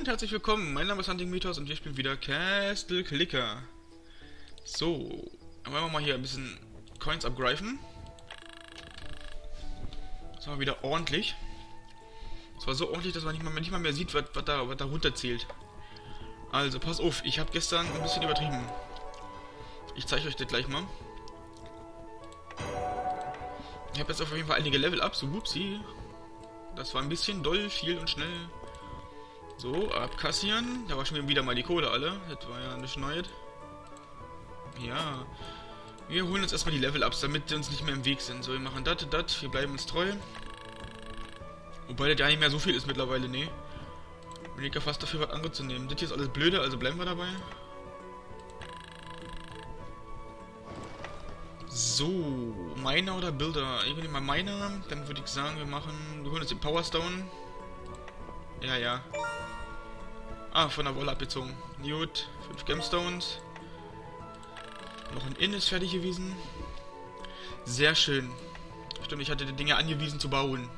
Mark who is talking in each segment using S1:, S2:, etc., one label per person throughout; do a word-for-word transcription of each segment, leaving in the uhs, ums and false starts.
S1: herzlich willkommen. Mein Name ist Hunting Mythos und wir spielen wieder Castle Clicker. So, dann wollen wir mal hier ein bisschen Coins abgreifen. Das war wieder ordentlich. Das war so ordentlich, dass man nicht mal, nicht mal mehr sieht, was, was, da, was da runterzählt. Also, pass auf, ich habe gestern ein bisschen übertrieben. Ich zeige euch das gleich mal. Ich habe jetzt auf jeden Fall einige Level-Ups, so whoopsie. Das war ein bisschen doll, viel und schnell. So, abkassieren. Da war schon wieder mal die Kohle alle. Das war ja nicht neu. Ja. Wir holen uns erstmal die Level-Ups, damit die uns nicht mehr im Weg sind. So, wir machen das, das. Wir bleiben uns treu. Wobei das ja nicht mehr so viel ist mittlerweile, ne. Bin ich ja fast dafür, was anderes zu nehmen. Das hier ist alles blöde, also bleiben wir dabei. So, Miner oder Builder? Ich nehme mal Miner, dann würde ich sagen, wir machen... Wir holen uns den Power Stone. Ja, ja. Ah, von der Wolle abgezogen. Gut, fünf Gemstones. Noch ein Inn ist fertig gewesen. Sehr schön. Stimmt, ich hatte die Dinge angewiesen zu bauen.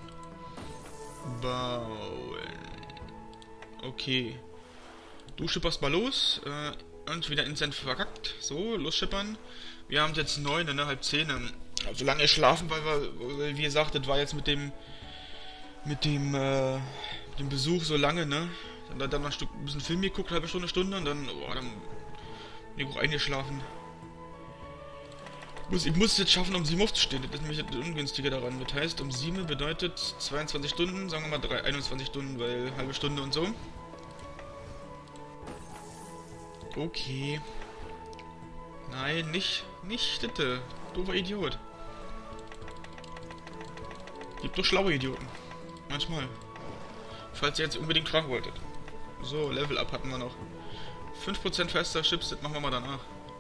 S1: Bauen. Okay. Du schipperst mal los. Äh, und wieder instant verkackt. So, los schippern. Wir haben jetzt neun, ne, halb zehn. Also lange schlafen, weil wir, wie gesagt, das war jetzt mit dem mit dem, äh, mit dem Besuch so lange, ne? Dann, dann noch ein, Stück, ein bisschen Film geguckt, halbe Stunde, Stunde und dann, oh, dann bin ich auch eingeschlafen. Ich muss, ich muss es jetzt schaffen, um sieben aufzustehen. Das ist nämlich das Ungünstige daran. Das heißt, um sieben bedeutet zweiundzwanzig Stunden, sagen wir mal drei, einundzwanzig Stunden, weil halbe Stunde und so. Okay. Nein, nicht, nicht bitte. Doofer Idiot. Gibt doch schlaue Idioten. Manchmal. Falls ihr jetzt unbedingt fragen wolltet. So, Level Up hatten wir noch. fünf Prozent fester Chips, das machen wir mal danach.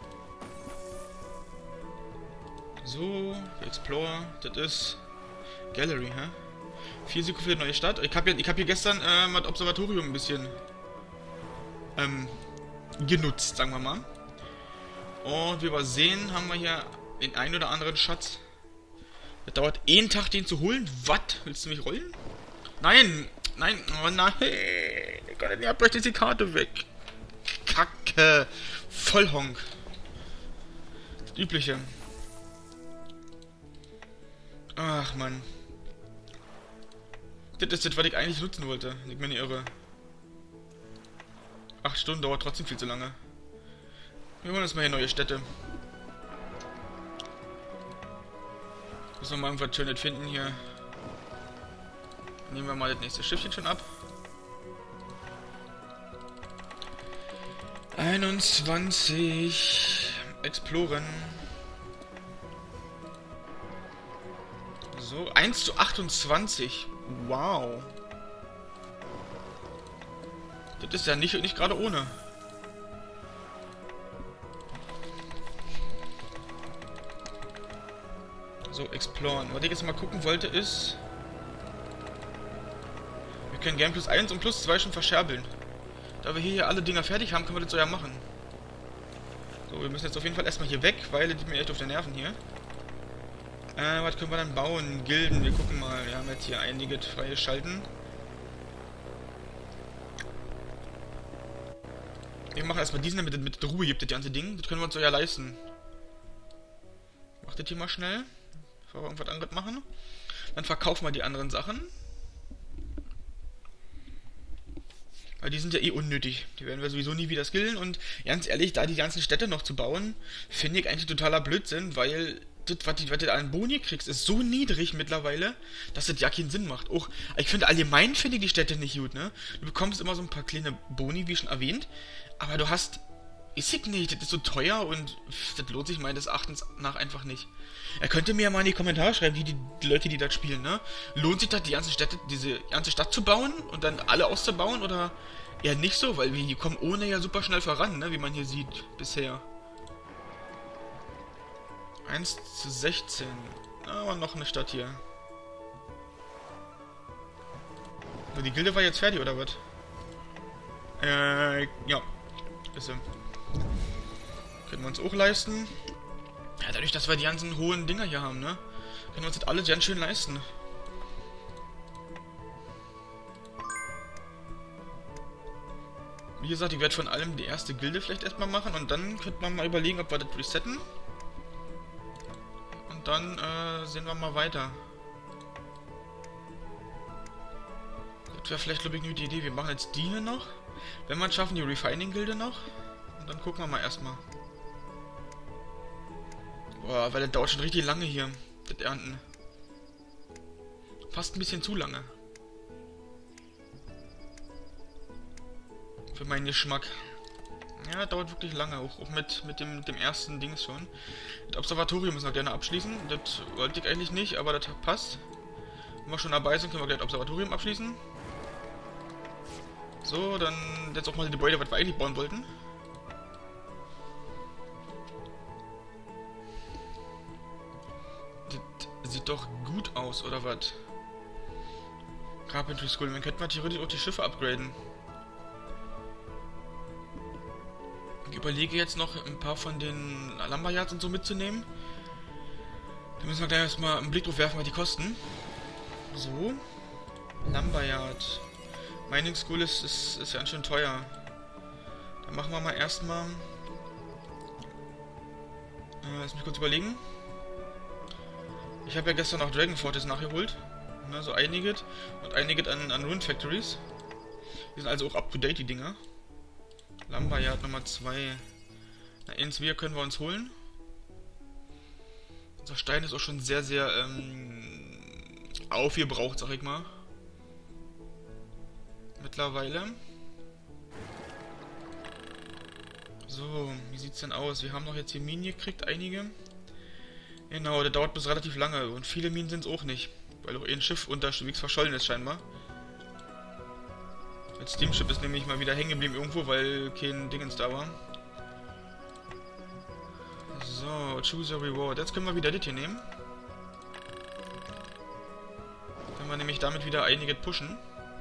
S1: So, Explore, das ist Gallery, hä? vier Sekunden für die neue Stadt. Ich habe ja, ich hab hier gestern äh, das Observatorium ein bisschen ähm, genutzt, sagen wir mal. Und wie wir sehen, haben wir hier den einen oder anderen Schatz. Das dauert einen Tag, den zu holen. Was? Willst du mich rollen? Nein! Nein! Oh nein! Gott, ihr habt euch die Karte weg. Kacke! Vollhonk. Das Übliche. Ach, Mann. Das ist das, was ich eigentlich nutzen wollte. Ich bin nicht irre. Acht Stunden dauert trotzdem viel zu lange. Wir holen uns mal hier neue Städte. Müssen wir mal irgendwas Schönes finden hier. Nehmen wir mal das nächste Schiffchen schon ab. einundzwanzig. Exploren. So, eins zu achtundzwanzig. Wow. Das ist ja nicht, nicht gerade ohne. So, exploren. Was ich jetzt mal gucken wollte ist... Wir können gerne plus eins und plus zwei schon verscherbeln. Da wir hier alle Dinger fertig haben, können wir das so ja machen. So, wir müssen jetzt auf jeden Fall erstmal hier weg, weil die mir echt auf den Nerven hier. Äh, was können wir dann bauen? Gilden, wir gucken mal. Wir haben jetzt hier einige freie Schalten. Wir machen erstmal diesen, damit es mit Ruhe gibt, das ganze Ding. Das können wir uns so ja leisten. Macht das hier mal schnell. Bevor wir irgendwas anderes machen. Dann verkaufen wir die anderen Sachen. Weil die sind ja eh unnötig. Die werden wir sowieso nie wieder skillen. Und ganz ehrlich, da die ganzen Städte noch zu bauen, finde ich eigentlich totaler Blödsinn, weil das, was du, was du an Boni kriegst, ist so niedrig mittlerweile, dass das ja keinen Sinn macht. Auch, ich finde allgemein finde ich die Städte nicht gut, ne? Du bekommst immer so ein paar kleine Boni, wie schon erwähnt, aber du hast... Ist ich nicht, das ist so teuer und das lohnt sich meines Erachtens nach einfach nicht. Er könnte mir ja mal in die Kommentare schreiben, die, die, die Leute, die das spielen, ne? Lohnt sich das, die ganze Städte, diese ganze Stadt zu bauen und dann alle auszubauen oder eher nicht so, weil wir kommen ohne ja super schnell voran, ne? Wie man hier sieht, bisher. eins zu sechzehn. Aber noch eine Stadt hier. Aber die Gilde war jetzt fertig, oder was? Äh, ja. Ist sie. Können wir uns auch leisten. Ja, dadurch, dass wir die ganzen hohen Dinger hier haben, ne? Können wir uns das alles ganz schön leisten. Wie gesagt, ich werde von allem die erste Gilde vielleicht erstmal machen und dann könnte man mal überlegen, ob wir das resetten. Und dann äh, sehen wir mal weiter. Das wäre vielleicht, glaube ich, eine gute Idee. Wir machen jetzt die hier noch. Wenn wir es schaffen, die Refining-Gilde noch. Und dann gucken wir mal erstmal. Boah, weil das dauert schon richtig lange hier, das Ernten. Fast ein bisschen zu lange. Für meinen Geschmack. Ja, dauert wirklich lange, auch, auch mit, mit dem, dem ersten Dings schon. Das Observatorium müssen wir gerne abschließen. Das wollte ich eigentlich nicht, aber das passt. Wenn wir schon dabei sind, können wir gleich das Observatorium abschließen. So, dann jetzt auch mal die Gebäude, was wir eigentlich bauen wollten. Das sieht doch gut aus, oder was? Carpentry School, man könnte mal theoretisch auch die Schiffe upgraden. Ich überlege jetzt noch ein paar von den Lumberyards und so mitzunehmen. Da müssen wir gleich erstmal einen Blick drauf werfen, was die kosten. So. Lumberyard. Mining School ist, ist, ist ja ganz schön teuer. Dann machen wir mal erstmal. Äh, lass mich kurz überlegen. Ich habe ja gestern auch Dragon Fortress nachgeholt. Ne, so einiges. Und einiges an, an Rune Factories. Die sind also auch up to date, die Dinger. Lumberyard Nummer zwei. Na, Insvir können wir uns holen. Unser Stein ist auch schon sehr, sehr ähm, aufgebraucht, sag ich mal. Mittlerweile. So, wie sieht's denn aus? Wir haben noch jetzt hier Minen gekriegt, einige. Genau, der dauert bis relativ lange. Und viele Minen sind es auch nicht. Weil auch ein Schiff unterwegs verschollen ist, scheinbar. Das Steamship ist nämlich mal wieder hängen geblieben irgendwo, weil kein Dingens da war. So, choose a reward. Jetzt können wir wieder das hier nehmen. Können wir nämlich damit wieder einige pushen.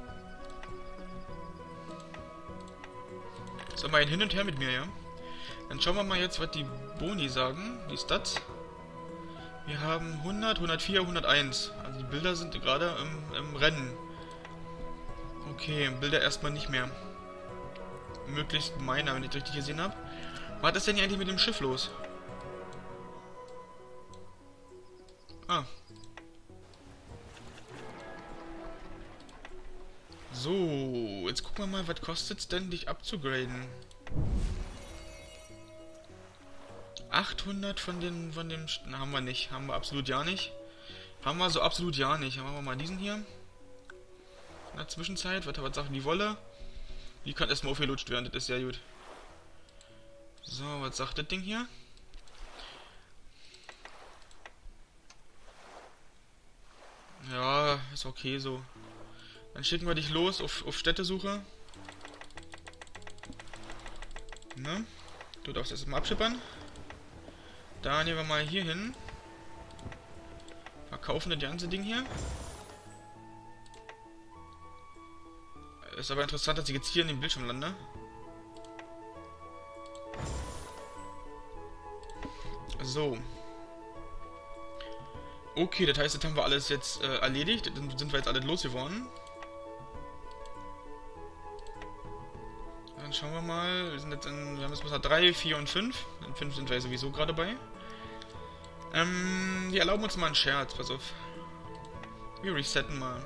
S1: So, mal ein Hin und Her mit mir, ja. Dann schauen wir mal jetzt, was die Boni sagen, die Stats. Wir haben hundert, hundertvier, hunderteins. Also die Bilder sind gerade im, im Rennen. Okay, Bilder erstmal nicht mehr. Möglichst meiner, wenn ich das richtig gesehen habe. Was ist denn hier eigentlich mit dem Schiff los? Ah. So, jetzt gucken wir mal, was kostet es denn, dich abzugraden? achthundert von den, von dem, na, haben wir nicht, haben wir absolut ja nicht. Haben wir so absolut ja nicht. Dann machen wir mal diesen hier. In der Zwischenzeit, was, was sagt die Wolle? Die kann erstmal aufgelutscht werden, das ist sehr gut. So, was sagt das Ding hier? Ja, ist okay so. Dann schicken wir dich los auf, auf Städtesuche. Ne? Du darfst erst mal abschippern. Da nehmen wir mal hier hin. Verkaufen das ganze Ding hier. Ist aber interessant, dass ich jetzt hier in dem Bildschirm lande. So. Okay, das heißt, das haben wir alles jetzt äh, erledigt. Dann sind wir jetzt alle losgeworden. Dann schauen wir mal. Wir sind jetzt in. Wir haben jetzt bis drei, vier und fünf. In fünf sind wir sowieso gerade bei. Ähm, wir erlauben uns mal einen Scherz, pass auf. Wir resetten mal.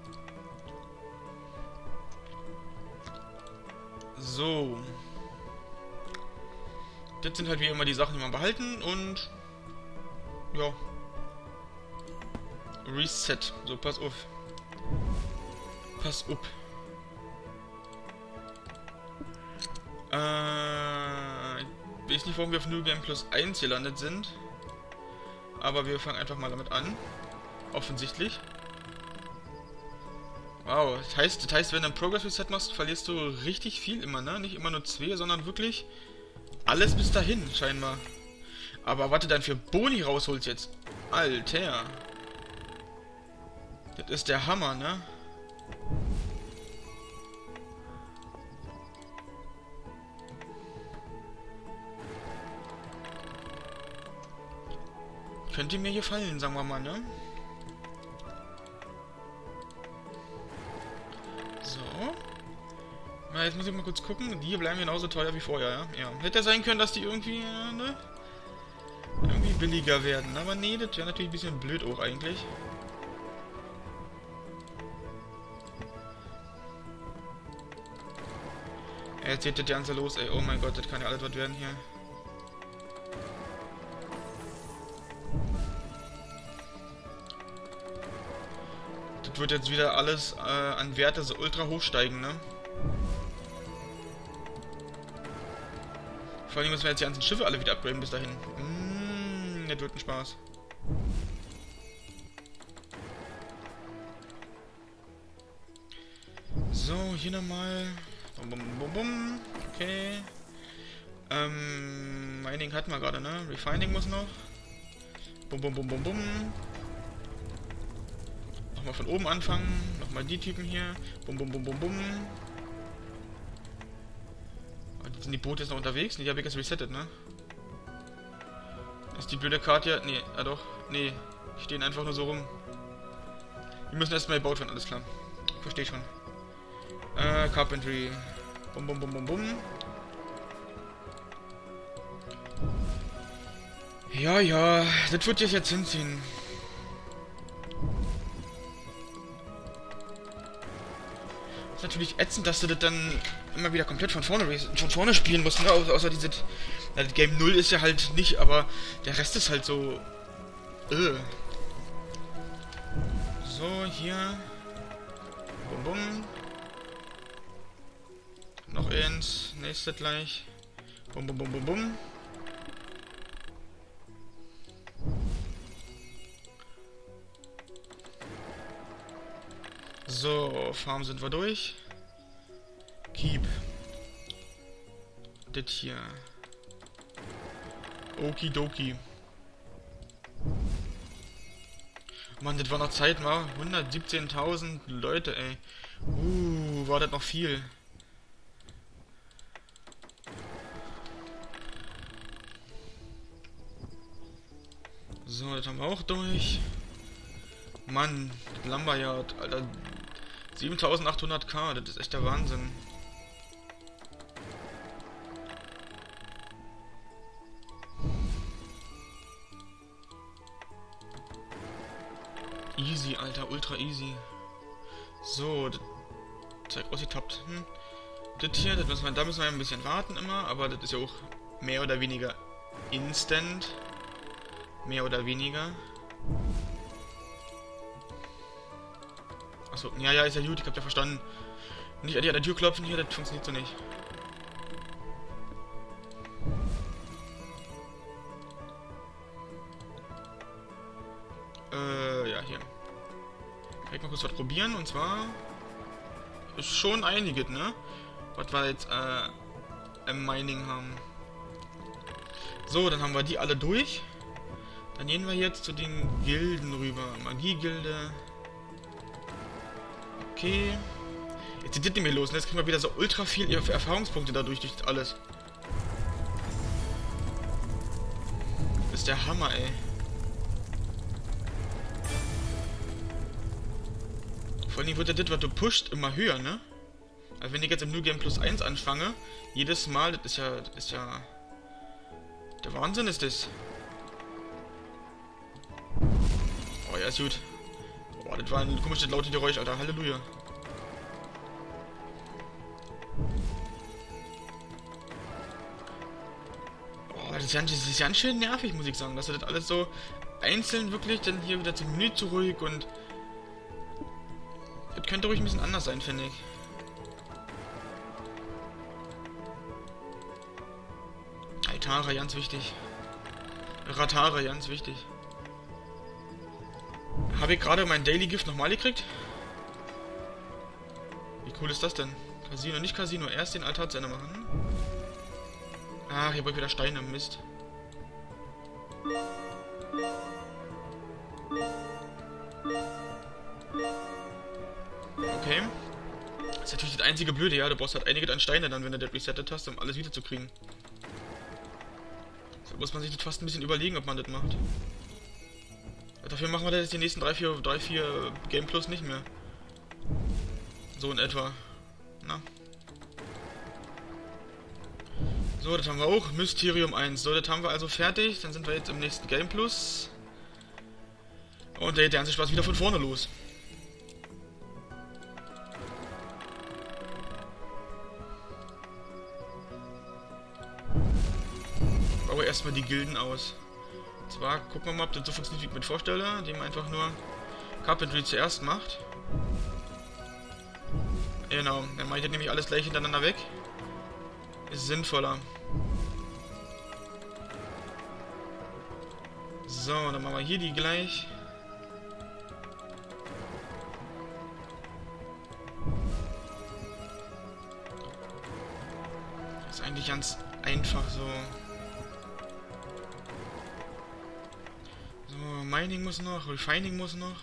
S1: So. Das sind halt wie immer die Sachen, die wir behalten und ja. Reset. So, pass auf. Pass auf. Äh, ich weiß nicht, warum wir auf New Game Plus eins gelandet sind. Aber wir fangen einfach mal damit an. Offensichtlich. Wow, das heißt, das heißt, wenn du ein Progress Reset machst, verlierst du richtig viel immer, ne? Nicht immer nur zwei, sondern wirklich alles bis dahin, scheinbar. Aber was du dann für Boni rausholst jetzt. Alter. Das ist der Hammer, ne? Könnte mir gefallen, sagen wir mal, ne? So. Äh, jetzt muss ich mal kurz gucken. Die hier bleiben genauso teuer wie vorher, ja? Ja. Hätte ja sein können, dass die irgendwie, äh, ne? Irgendwie billiger werden. Aber nee, das wäre natürlich ein bisschen blöd auch eigentlich. Ja, jetzt geht das Ganze los, ey. Oh mein Gott, das kann ja alles was werden hier. Das wird jetzt wieder alles äh, an Werte so ultra hoch steigen, ne? Vor allem müssen wir jetzt die ganzen Schiffe alle wieder upgraden bis dahin. Mmh, das wird ein Spaß. So, hier nochmal. Bum, bum, bum, bum. Okay. Ähm, Mining hatten wir gerade, ne? Refining muss noch. Bum, bum, bum, bum, bum. Nochmal von oben anfangen. Nochmal die Typen hier. Bum, bum, bum, bum, bum. Sind die Boote jetzt noch unterwegs? Ne, die habe ich jetzt resettet, ne? Ist die blöde Karte ja... Ne, ah doch. Ne, die stehen einfach nur so rum. Die müssen erstmal gebaut werden, alles klar. Verstehe schon. Äh, Carpentry. Bum, bum, bum, bum, bum. Ja, ja, das wird jetzt hinziehen. Ist natürlich ätzend, dass du das dann immer wieder komplett von vorne von vorne spielen musst, ne? Außer, außer diese... Ja, das Game null ist ja halt nicht, aber der Rest ist halt so... Äh. So, hier. Bum, bum. Noch eins. Nächste gleich. Bum, bum, bum, bum, bum. So, Farm sind wir durch. Keep. Das hier. Okidoki. Mann, das war noch Zeit, war hundertsiebzehntausend Leute, ey. Uh, war das noch viel. So, das haben wir auch durch. Mann, Lumberyard, Alter. siebentausendachthundert K, das ist echt der Wahnsinn. Easy, Alter, ultra easy. So, das zeigt ausgetappt. Hm. Das hier, das müssen wir, da müssen wir ein bisschen warten immer, aber das ist ja auch mehr oder weniger instant. Mehr oder weniger. Achso, ja, ja, ist ja gut, ich hab ja verstanden. Nicht an der Tür klopfen hier, das funktioniert so nicht. Äh, ja, hier. Kann ich mal kurz was probieren, und zwar... Ist schon einiges, ne? Was wir jetzt, äh, im Mining haben. So, dann haben wir die alle durch. Dann gehen wir jetzt zu den Gilden rüber. Magiegilde. Okay. Jetzt geht das nicht mehr los. Und jetzt kriegen wir wieder so ultra viel Erfahrungspunkte dadurch, durch alles. Das ist der Hammer, ey. Vor allem wird ja das, was du pusht, immer höher, ne? Also wenn ich jetzt im New Game Plus eins anfange, jedes Mal, das ist ja, das ist ja... Der Wahnsinn ist das. Oh ja, ist gut. Boah, das war ein komisches lautes Geräusch, Alter. Halleluja. Oh, das ist, ganz, das ist ganz schön nervig, muss ich sagen. Dass du das alles so einzeln wirklich dann hier wieder zum Menü zurück und... Das könnte ruhig ein bisschen anders sein, finde ich. Altare, ganz wichtig. Ratare, ganz wichtig. Habe ich gerade mein Daily Gift nochmal gekriegt? Wie cool ist das denn? Casino, nicht Casino, erst den Altar zu Ende machen. Ach, hier brauche ich wieder Steine, Mist. Okay. Das ist natürlich das einzige Blöde, ja. Du brauchst halt einiges an Steine dann, wenn du das resettet hast, um alles wieder zu kriegen. Da muss man sich das fast ein bisschen überlegen, ob man das macht. Dafür machen wir das jetzt die nächsten drei, vier, drei, vier Game Plus nicht mehr. So in etwa. Na. So, das haben wir auch. Mysterium eins. So, das haben wir also fertig. Dann sind wir jetzt im nächsten Game Plus. Und da geht der ganze Spaß wieder von vorne los. Baue erstmal die Gilden aus. Und zwar gucken wir mal, ob das so funktioniert, wie ich mir vorstelle, indem man einfach nur Carpentry zuerst macht. Genau, dann mache ich das nämlich alles gleich hintereinander weg. Ist sinnvoller. So, dann machen wir hier die gleich. Das ist eigentlich ganz einfach so. So, Mining muss noch, Refining muss noch.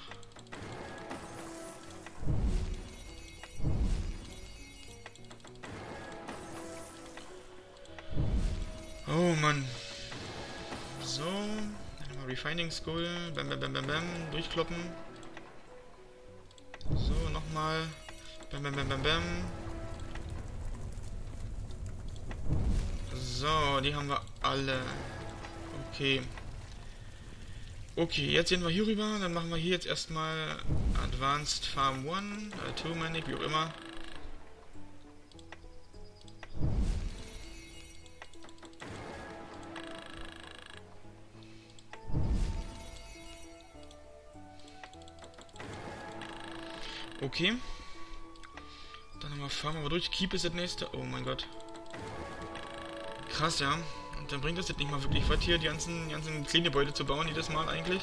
S1: Oh Mann. So, dann mal Refining Skull, bam bam bam bam bam, durchkloppen. So, nochmal. Bam bam bam bam bam. So, die haben wir alle. Okay. Okay, jetzt gehen wir hier rüber, dann machen wir hier jetzt erstmal Advanced Farm eins, äh, zwei, meine ich, wie auch immer. Okay. Dann haben wir Farm aber durch. Keep ist das nächste. Oh mein Gott. Krass, ja. Und dann bringt das jetzt nicht mal wirklich was hier, die ganzen, die ganzen Clean-Gebäude zu bauen jedes Mal eigentlich.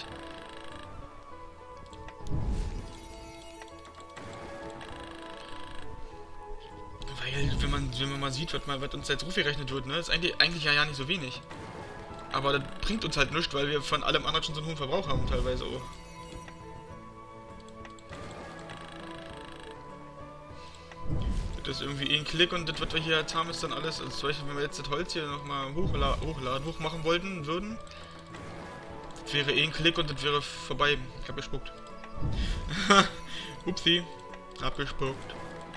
S1: Weil, wenn man, wenn man mal sieht, was, mal, was uns jetzt hochgerechnet wird, ne, ist eigentlich, eigentlich ja, ja nicht so wenig. Aber das bringt uns halt nichts, weil wir von allem anderen schon so einen hohen Verbrauch haben, teilweise auch. Das ist irgendwie ein Klick und das, was wir hier jetzt haben, ist dann alles, also zum Beispiel, wenn wir jetzt das Holz hier nochmal hochla hochladen, hochmachen wollten, würden, das wäre ein Klick und das wäre vorbei. Ich hab gespuckt. Upsi. Abgespuckt.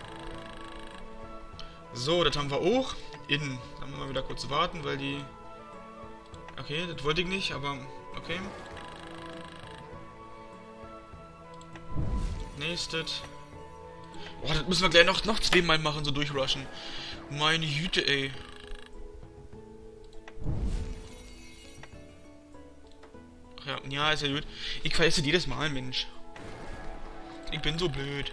S1: So, das haben wir auch. Innen. Dann müssen wir wieder kurz warten, weil die... Okay, das wollte ich nicht, aber... Okay. Nächstes. Boah, das müssen wir gleich noch, noch zweimal machen, so durchrushen. Meine Güte, ey. Ach ja, ja, ist ja gut. Ich vergesse jedes Mal, Mensch. Ich bin so blöd.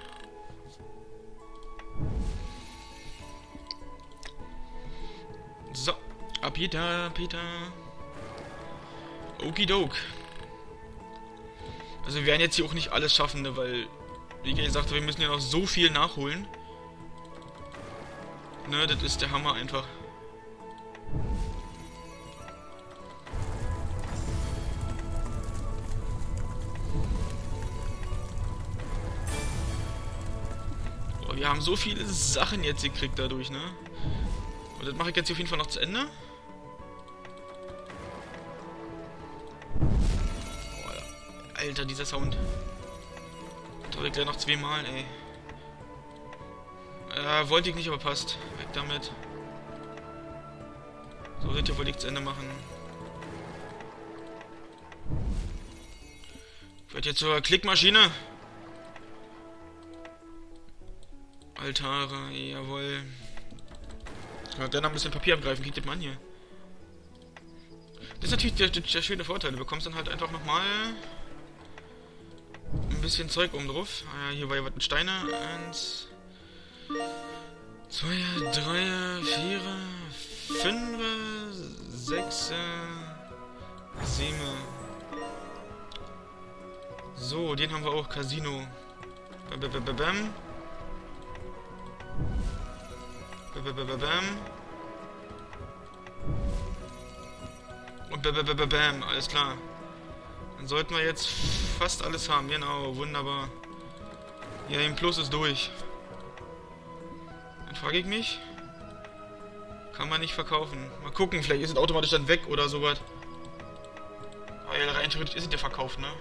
S1: So, ab Peter, Peter. Okidok. Also wir werden jetzt hier auch nicht alles schaffen, ne, weil... Wie gesagt, wir müssen ja noch so viel nachholen. Ne, das ist der Hammer einfach. Boah, wir haben so viele Sachen jetzt gekriegt dadurch, ne? Und das mache ich jetzt auf jeden Fall noch zu Ende. Boah, Alter, dieser Sound. Oder gleich noch zweimal, ey. Äh, wollte ich nicht, aber passt. Weg damit. So, das hier wollte ich zu Ende machen. Ich werde jetzt zur Klickmaschine. Altare, jawohl. Ja, dann noch ein bisschen Papier abgreifen. Geht das mal an hier. Das ist natürlich der, der, der schöne Vorteil. Du bekommst dann halt einfach nochmal... ein bisschen Zeug oben drauf. Ah, ja, hier war ja was mit Steine. Eins, zwei, drei, vier, fünf, sechs, sieben. So, den haben wir auch. Casino. Bam. Bam. Und bam. Alles klar. Dann sollten wir jetzt fast alles haben. Genau, wunderbar. Ja, im Plus ist durch. Dann frage ich mich. Kann man nicht verkaufen. Mal gucken, vielleicht ist es automatisch dann weg oder sowas. Weil rein theoretisch ist es ja verkauft, ne?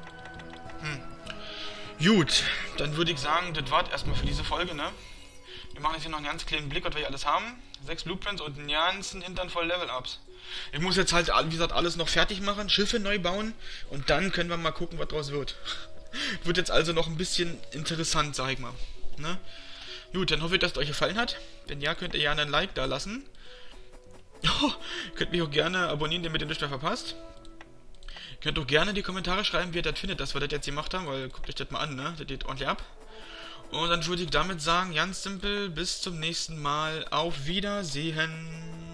S1: Hm. Gut, dann würde ich sagen, das war's erstmal für diese Folge, ne? Wir machen jetzt hier noch einen ganz kleinen Blick, was wir hier alles haben. Sechs Blueprints und einen ganzen Hintern voll Level-Ups. Ich muss jetzt halt, wie gesagt, alles noch fertig machen, Schiffe neu bauen und dann können wir mal gucken, was draus wird. Wird jetzt also noch ein bisschen interessant, sag ich mal. Ne? Gut, dann hoffe ich, dass es euch gefallen hat. Wenn ja, könnt ihr gerne ein Like da lassen. Oh, könnt mich auch gerne abonnieren, damit ihr nichts mehr verpasst. Könnt auch gerne in die Kommentare schreiben, wie ihr das findet, dass wir das jetzt gemacht haben, weil guckt euch das mal an, ne? Das geht ordentlich ab. Und dann würde ich damit sagen, ganz simpel, bis zum nächsten Mal. Auf Wiedersehen.